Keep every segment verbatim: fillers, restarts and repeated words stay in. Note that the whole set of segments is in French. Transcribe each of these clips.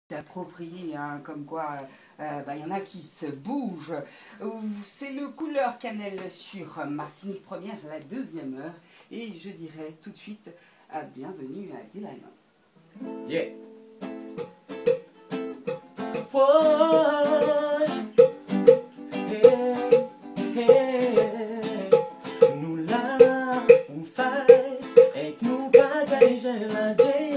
approprié, hein, comme quoi il euh, bah, y en a qui se bougent. C'est le couleur cannelle sur Martinique Première, la deuxième heure. Et je dirais tout de suite euh, bienvenue à Dylan. Yeah. Nous là, on fait, et nous bagages la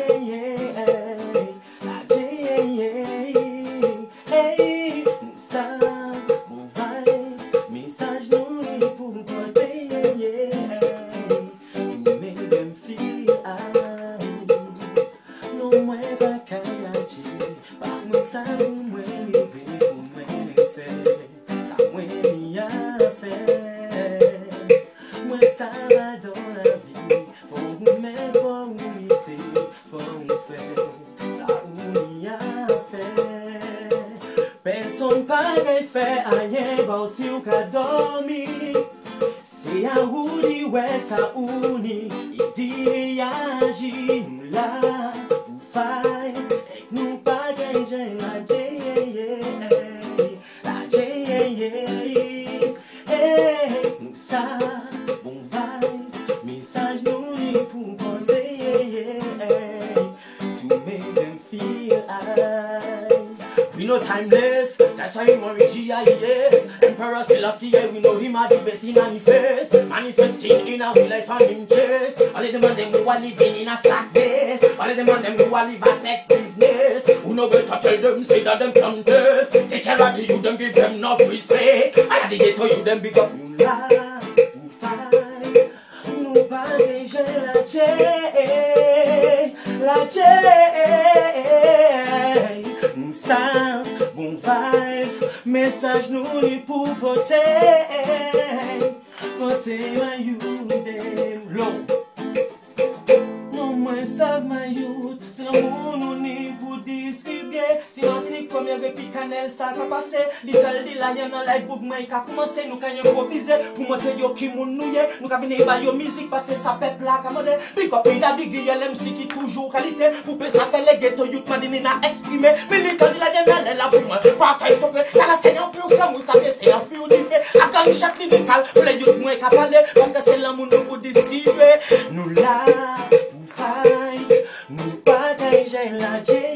personne pas fait rien, bon si ou ka dormi. C'est un ouli, ouais, ça ouli. Il dit, agit, nous là, pour faire, et nous pas gagner la J, la J, nous ça, bon vibe, message nous li pour porter, to make them feel high. We know timeless, that's why him origin is. Emperor Selassie, we know him are the best in manifest. Manifesting in our life and interest. All of them and them who are living in a stack base. All of them and them who are live a sex business. Who know better tell them, say that them come test. Take care of the youth, them give them enough respect. I the ghetto you, them big up. You lie, you fight. Nous partager la J, la J. Nous savons, bon vibes, message nous li pour porter, porter ma youth dem low. Non moins savent ma youth, c'est l'amour nous ni pour distribuer. Si Martinique Première et puis Canel ça va passer. Little dit là y'en a live book moi qu'a commencé nous quand improviser pour montrer yo qui moun nous yé. Nous qu'a venir ba yo musique passer sa peuple là comme modèle. Puis quoi puis da big L M C qui toujours qualité. Pour que ça fait les ghetto youth madine n'a exprimé. Mais little dit là y'en a là pour moi. Pas qu'à stopper. Quand la seigneur plus flamme ça fait c'est un feu du fait. A gang chaque lyrical pour les youth moi qu'a parler parce que c'est l'amour nous pour distribuer. Nous là pour fight. Nous partager la J,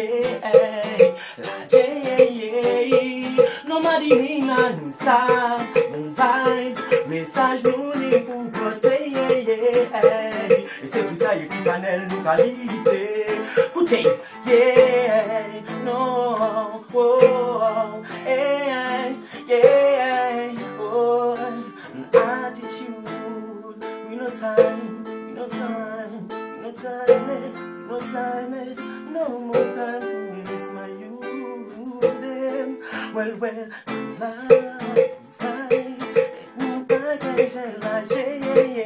la J. Non madina nous ça, bon vibes, message nous li pour porter. Et c'est pour ça y'a qui canel nous qualité. Écoutez, yeah, non, oh, yeah, yeah, oh, attitude, we no time, we no time. No timeless, no timeless, no more time to waste my youth. Them, well, well, love, fight, no package la J,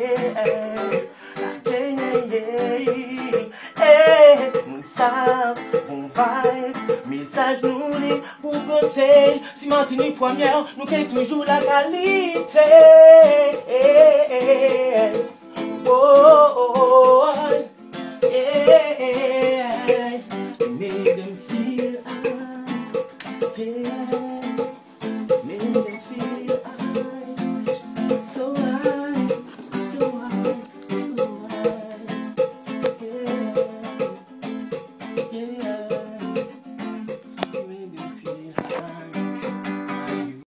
la J, eh, nous savons, bon vibes, message nous li pour côté. Si Martinique Première, nous qu'est toujours la qualité. Oh, oh, oh, yeah.